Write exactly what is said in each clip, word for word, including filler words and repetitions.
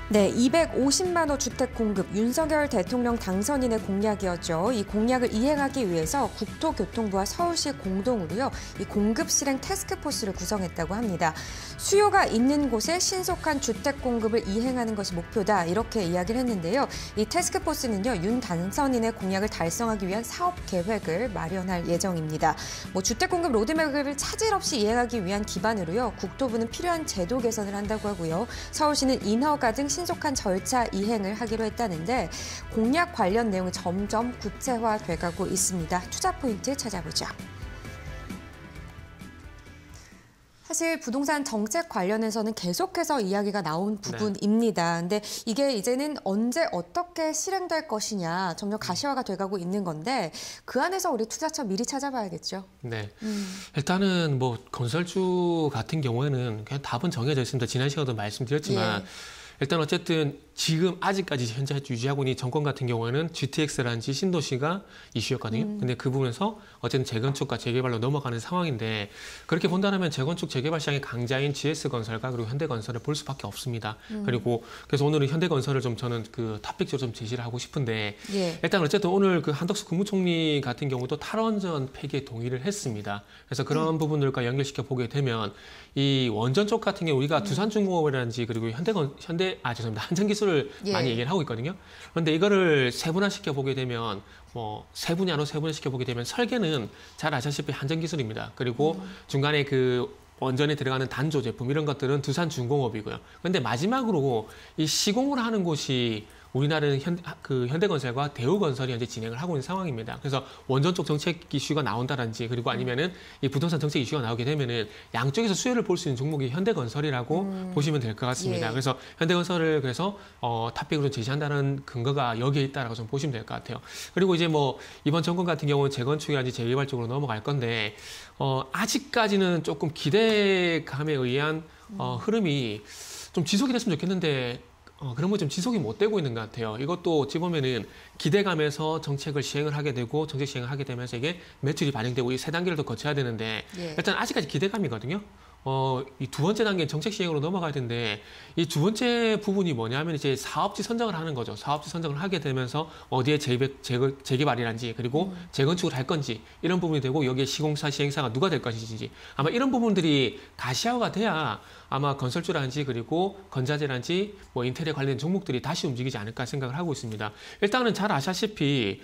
네, 이백오십만 호 주택 공급, 윤석열 대통령 당선인의 공약이었죠. 이 공약을 이행하기 위해서 국토교통부와 서울시 공동으로요, 이 공급 실행 태스크포스를 구성했다고 합니다. 수요가 있는 곳에 신속한 주택 공급을 이행하는 것이 목표다, 이렇게 이야기를 했는데요. 이 태스크포스는요, 윤 당선인의 공약을 달성하기 위한 사업 계획을 마련할 예정입니다. 뭐 주택 공급 로드맵을 차질 없이 이행하기 위한 기반으로요, 국토부는 필요한 제도 개선을 한다고 하고요. 서울시는 인허가 등 신속한 절차 이행을 하기로 했다는데, 공약 관련 내용이 점점 구체화돼가고 있습니다. 투자 포인트 찾아보죠. 사실 부동산 정책 관련해서는 계속해서 이야기가 나온 부분입니다. 근데 이게 이제는 언제 어떻게 실행될 것이냐 점점 가시화가 돼가고 있는 건데, 그 안에서 우리 투자처 미리 찾아봐야겠죠. 네. 음. 일단은 뭐 건설주 같은 경우에는 그냥 답은 정해져 있습니다. 지난 시간에도 말씀드렸지만, 예. 일단 어쨌든 지금 아직까지 현재 유지하고 있는 정권 같은 경우에는 지티엑스라든지 신도시가 이슈였거든요. 음. 근데 그 부분에서 어쨌든 재건축과 재개발로 넘어가는 상황인데, 그렇게 본다면 재건축 재개발 시장의 강자인 지에스건설과 그리고 현대건설을 볼 수밖에 없습니다. 음. 그리고 그래서 오늘은 현대건설을 좀 저는 그 탑픽적으로 좀 제시를 하고 싶은데, 예. 일단 어쨌든 오늘 그 한덕수 국무총리 같은 경우도 탈원전 폐기에 동의를 했습니다. 그래서 그런 음. 부분들과 연결시켜 보게 되면 이 원전 쪽 같은 경우 우리가 음. 두산중공업이라든지 그리고 현대건 현대 아 죄송합니다 한전기술 을 예. 많이 얘기를 하고 있거든요. 그런데 이거를 세분화시켜 보게 되면 뭐 세 분야로 세분화시켜 보게 되면 설계는 잘 아시다시피 한전기술입니다. 그리고 음. 중간에 그 원전에 들어가는 단조 제품 이런 것들은 두산중공업이고요. 그런데 마지막으로 이 시공을 하는 곳이 우리나라는 현, 그 현대건설과 대우건설이 현재 진행을 하고 있는 상황입니다. 그래서 원전 쪽 정책 이슈가 나온다든지, 그리고 아니면은 이 부동산 정책 이슈가 나오게 되면은 양쪽에서 수혜를 볼 수 있는 종목이 현대건설이라고 음. 보시면 될 것 같습니다. 예. 그래서 현대건설을 그래서 어, 탑픽으로 제시한다는 근거가 여기에 있다라고 좀 보시면 될 것 같아요. 그리고 이제 뭐 이번 정권 같은 경우는 재건축이라든지 재개발 쪽으로 넘어갈 건데, 어, 아직까지는 조금 기대감에 의한 어, 흐름이 좀 지속이 됐으면 좋겠는데. 어, 그런 거 좀 지속이 못 되고 있는 것 같아요. 이것도 어찌 보면은 기대감에서 정책을 시행을 하게 되고, 정책 시행을 하게 되면서 이게 매출이 반영되고 이 세 단계를 더 거쳐야 되는데, 예. 일단 아직까지 기대감이거든요. 어, 이 두 번째 단계는 정책 시행으로 넘어가야 되는데, 이 두 번째 부분이 뭐냐면 이제 사업지 선정을 하는 거죠. 사업지 선정을 하게 되면서 어디에 재개, 재개, 재개발이란지, 그리고 음. 재건축을 할 건지 이런 부분이 되고, 여기에 시공사, 시행사가 누가 될 것인지, 아마 이런 부분들이 가시화가 돼야 아마 건설주라든지 그리고 건자재라든지 뭐 인테리어 관련 종목들이 다시 움직이지 않을까 생각을 하고 있습니다. 일단은 잘 아시다시피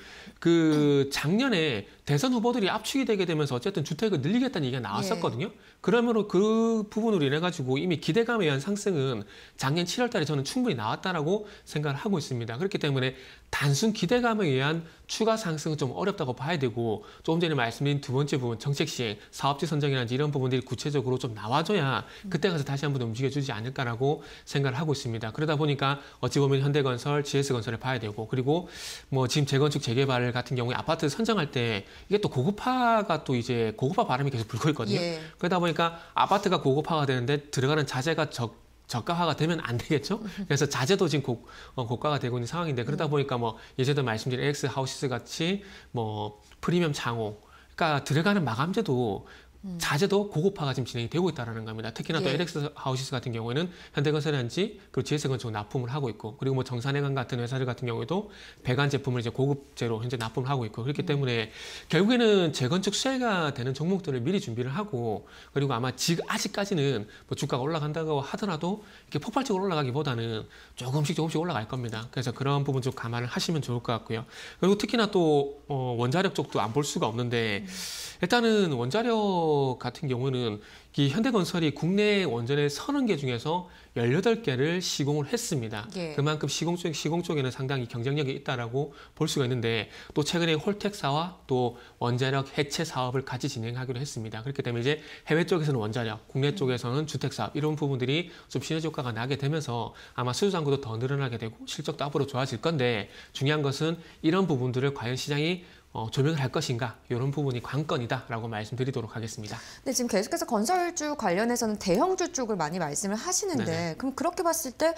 그 작년에 대선 후보들이 압축이 되게 되면서 어쨌든 주택을 늘리겠다는 얘기가 나왔었거든요. 예. 그러므로 그 부분으로 인해 가지고 이미 기대감에 의한 상승은 작년 칠월 달에 저는 충분히 나왔다라고 생각을 하고 있습니다. 그렇기 때문에 단순 기대감에 의한 추가 상승은 좀 어렵다고 봐야 되고, 조금 전에 말씀드린 두 번째 부분, 정책 시행, 사업지 선정이라든지 이런 부분들이 구체적으로 좀 나와줘야 그때 가서 다시 한번 움직여주지 않을까라고 생각을 하고 있습니다. 그러다 보니까 어찌 보면 현대건설, 지에스건설을 봐야 되고, 그리고 뭐 지금 재건축, 재개발 같은 경우에 아파트 선정할 때 이게 또 고급화가 또 이제 고급화 바람이 계속 불고 있거든요. 예. 그러다 보니까 아파트가 고급화가 되는데 들어가는 자재가 적 저가화가 되면 안 되겠죠. 그래서 자재도 지금 고, 어, 고가가 되고 있는 상황인데, 그러다 보니까 뭐 예전에도 말씀드린 에이엑스 하우시스 같이 뭐 프리미엄 창호, 그러니까 들어가는 마감재도 음. 자재도 고급화가 지금 진행이 되고 있다는 겁니다. 특히나 또 예. 엘엑스 하우시스 같은 경우에는 현대건설이란지 그리고 지에스건설 납품을 하고 있고, 그리고 뭐 정산해관 같은 회사들 같은 경우에도 배관 제품을 이제 고급재로 현재 납품을 하고 있고, 그렇기 음. 때문에 결국에는 재건축 수혜가 되는 종목들을 미리 준비를 하고, 그리고 아마 지금 아직까지는 뭐 주가가 올라간다고 하더라도 이렇게 폭발적으로 올라가기보다는 조금씩 조금씩 올라갈 겁니다. 그래서 그런 부분 좀 감안을 하시면 좋을 것 같고요. 그리고 특히나 또 어, 원자력 쪽도 안 볼 수가 없는데, 음. 일단은 원자력 같은 경우는 이 현대건설이 국내 원전의 서른 개 중에서 열여덟 개를 시공을 했습니다. 예. 그만큼 시공, 쪽, 시공 쪽에는 상당히 경쟁력이 있다라고 볼 수가 있는데, 또 최근에 홀텍사와 또 원자력 해체 사업을 같이 진행하기로 했습니다. 그렇기 때문에 이제 해외 쪽에서는 원자력, 국내 쪽에서는 주택 사업, 이런 부분들이 좀 시너지 효과가 나게 되면서 아마 수주 잔고도 더 늘어나게 되고 실적도 앞으로 좋아질 건데, 중요한 것은 이런 부분들을 과연 시장이 어, 조명을 할 것인가, 이런 부분이 관건이다라고 말씀드리도록 하겠습니다. 네, 지금 계속해서 건설주 관련해서는 대형주 쪽을 많이 말씀을 하시는데, 네네. 그럼 그렇게 봤을 때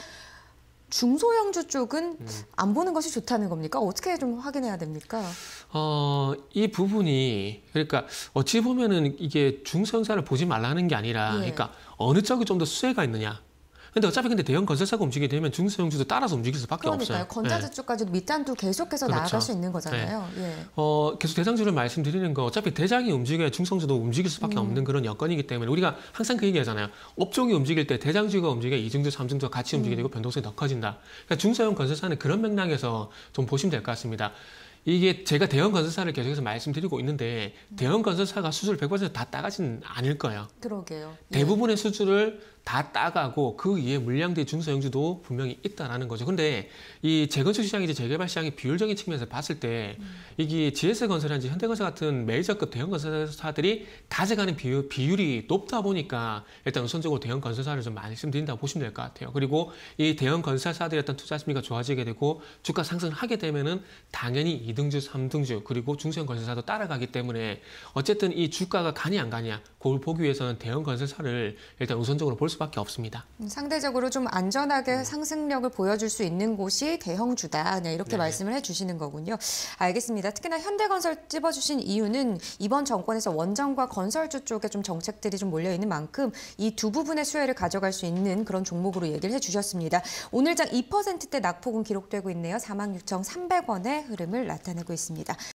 중소형주 쪽은 음. 안 보는 것이 좋다는 겁니까? 어떻게 좀 확인해야 됩니까? 어, 이 부분이 그러니까 어찌 보면은 이게 중소형사를 보지 말라는 게 아니라, 예. 그러니까 어느 쪽이 좀 더 수혜가 있느냐. 근데 어차피 근데 대형 건설사가 움직이게 되면 중소형주도 따라서 움직일 수밖에 그러니까요. 없어요. 건자재 네. 쪽까지도 밑단도 계속해서 그렇죠. 나아갈 수 있는 거잖아요. 예. 어, 계속 대장주를 말씀드리는 거 어차피 대장이 움직여야 중성주도 움직일 수밖에 음. 없는 그런 여건이기 때문에 우리가 항상 그 얘기하잖아요. 업종이 움직일 때 대장주가 움직여 이중주, 삼중주가 같이 움직이게 되고 변동성이 더 커진다. 그러니까 중소형 건설사는 그런 맥락에서 좀 보시면 될 것 같습니다. 이게 제가 대형 건설사를 계속해서 말씀드리고 있는데 대형 건설사가 수주를 백 퍼센트 다 따가지는 않을 거예요. 그러게요. 예. 대부분의 수주를 다 따가고 그 위에 물량대 중소형주도 분명히 있다라는 거죠. 근데 이 재건축 시장이 이제 재개발 시장의 비율적인 측면에서 봤을 때 음. 이게 지에스건설이라든지 현대건설 같은 메이저급 대형 건설사들이 가져가는 비율, 비율이 높다 보니까 일단 우선적으로 대형 건설사를 좀 말씀드린다고 보시면 될 것 같아요. 그리고 이 대형 건설사들의 어떤 투자 심리가 좋아지게 되고 주가 상승을 하게 되면은 당연히 이등주, 삼등주 그리고 중소형 건설사도 따라가기 때문에 어쨌든 이 주가가 가냐 안 가냐 그걸 보기 위해서는 대형 건설사를 일단 우선적으로 볼 수밖에 없습니다. 상대적으로 좀 안전하게 상승력을 보여줄 수 있는 곳이 대형주다. 네, 이렇게 네. 말씀을 해주시는 거군요. 알겠습니다. 특히나 현대건설 찝어주신 이유는 이번 정권에서 원전과 건설주 쪽에 좀 정책들이 좀 몰려있는 만큼 이 두 부분의 수혜를 가져갈 수 있는 그런 종목으로 얘기를 해주셨습니다. 오늘 장 이 퍼센트대 낙폭은 기록되고 있네요. 사만 육천삼백 원의 흐름을 나타내고 있습니다.